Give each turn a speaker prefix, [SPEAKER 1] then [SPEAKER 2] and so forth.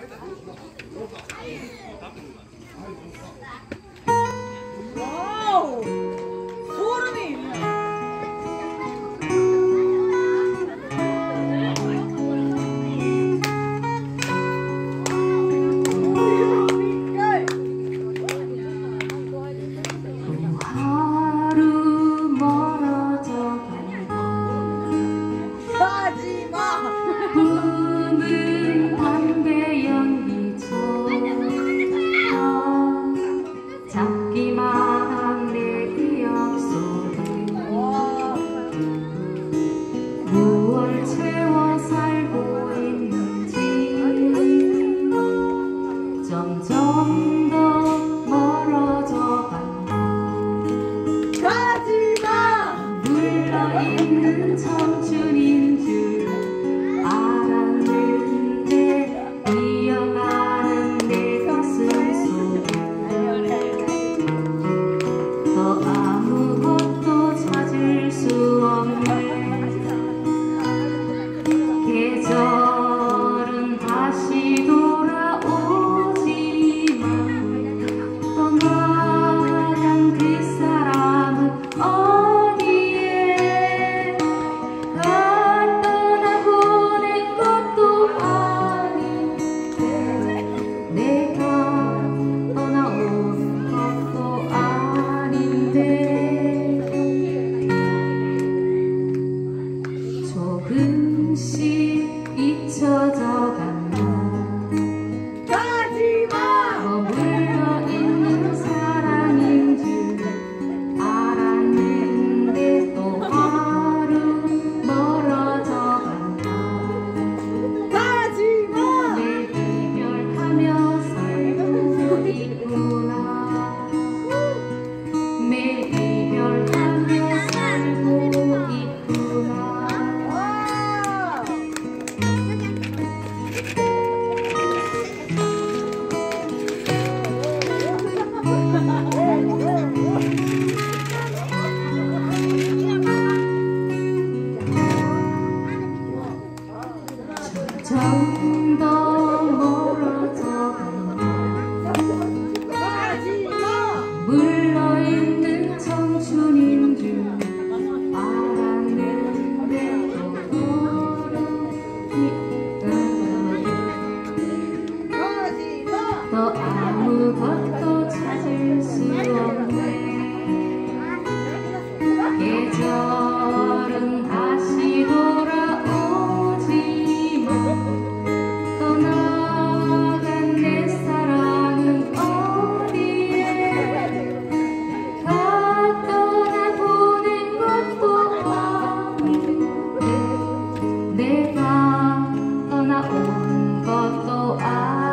[SPEAKER 1] 와우! 소름이
[SPEAKER 2] 하루 멀어져
[SPEAKER 1] 가지마!
[SPEAKER 2] 부는 담배 연기처럼 잡기만 한 내 기억 속에 무얼 채워 살고 있는지 점점 더 멀어져 간다.
[SPEAKER 1] 가지마!
[SPEAKER 2] 물러있는 청춘인 줄 알았는데 이어가는 내 가슴 속에 더 아무것도 찾을 수 없네. 계절은 다시 돌아오지만 떠나간 그 사람은 어디에 가 떠나보낸 것도 아닌데 내가 떠나온 것도 아닌데 조금씩 잊혀져 간다.
[SPEAKER 1] 가지마!
[SPEAKER 2] 머물러 있는 사랑인 줄 알았는데 또 하루 멀어져 간다.
[SPEAKER 1] 가지마!
[SPEAKER 2] 내 이별하며 살고 있구나. 매일 이별하며 살고 있구나. 점점 더 멀어져 간다.
[SPEAKER 1] 가지마!
[SPEAKER 2] 물러있는 청춘인 줄 알았는데
[SPEAKER 1] 가지마!
[SPEAKER 2] 더 아무것도 찾을 수 없네. 계절은 다시 돌아오지만 떠나간 내 사랑은 어디에 가 떠나보낸 것도 아닌데 내가 떠나온 것도 아닌데